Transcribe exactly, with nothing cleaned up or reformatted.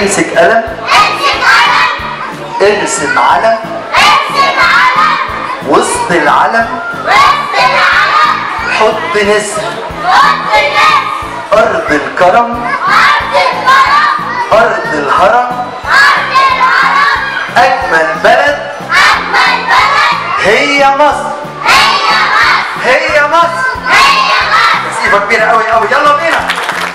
امسك قلم. امسك قلم. ارسم علم. ارسم علم. وسط العلم. وسط العلم. حط نسر. حط نسر. أرض الكرم. أرض الكرم. أرض الهرم. أرض الهرم. أجمل بلد. أجمل بلد. هي مصر. هي مصر. هي مصر. هي مصر. نسيبة كبيرة أوي أوي، يلا بينا.